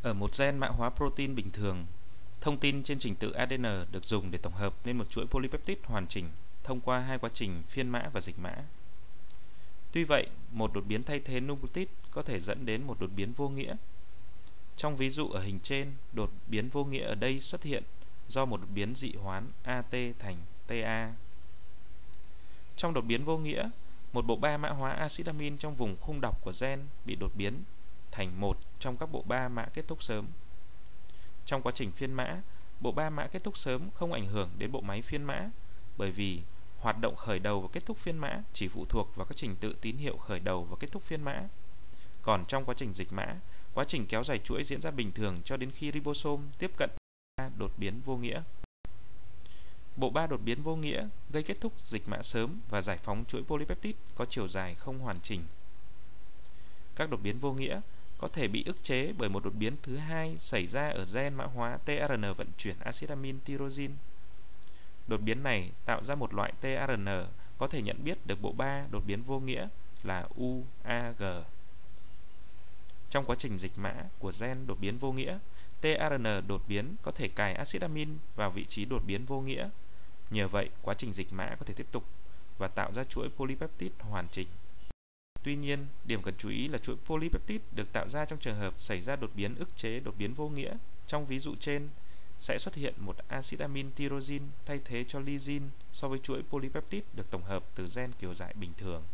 Ở một gen mã hóa protein bình thường, thông tin trên trình tự ADN được dùng để tổng hợp nên một chuỗi polypeptide hoàn chỉnh thông qua hai quá trình phiên mã và dịch mã. Tuy vậy, một đột biến thay thế nucleotide có thể dẫn đến một đột biến vô nghĩa. Trong ví dụ ở hình trên, đột biến vô nghĩa ở đây xuất hiện do một đột biến dị hoán AT thành TA. Trong đột biến vô nghĩa, một bộ ba mã hóa axit amin trong vùng khung đọc của gen bị đột biến thành một trong các bộ ba mã kết thúc sớm. Trong quá trình phiên mã, bộ ba mã kết thúc sớm không ảnh hưởng đến bộ máy phiên mã, bởi vì hoạt động khởi đầu và kết thúc phiên mã chỉ phụ thuộc vào các trình tự tín hiệu khởi đầu và kết thúc phiên mã. Còn trong quá trình dịch mã, quá trình kéo dài chuỗi diễn ra bình thường cho đến khi ribosome tiếp cận đột biến vô nghĩa. Bộ ba đột biến vô nghĩa gây kết thúc dịch mã sớm và giải phóng chuỗi polypeptide có chiều dài không hoàn chỉnh. Các đột biến vô nghĩa có thể bị ức chế bởi một đột biến thứ hai xảy ra ở gen mã hóa tRNA vận chuyển axit amin tyrosine. Đột biến này tạo ra một loại tRNA có thể nhận biết được bộ ba đột biến vô nghĩa là UAG. Trong quá trình dịch mã của gen đột biến vô nghĩa, tRNA đột biến có thể cài axit amin vào vị trí đột biến vô nghĩa. Nhờ vậy, quá trình dịch mã có thể tiếp tục và tạo ra chuỗi polypeptide hoàn chỉnh. Tuy nhiên, điểm cần chú ý là chuỗi polypeptide được tạo ra trong trường hợp xảy ra đột biến ức chế đột biến vô nghĩa. Trong ví dụ trên, sẽ xuất hiện một axit amin tyrosine thay thế cho lysine so với chuỗi polypeptide được tổng hợp từ gen kiểu dại bình thường.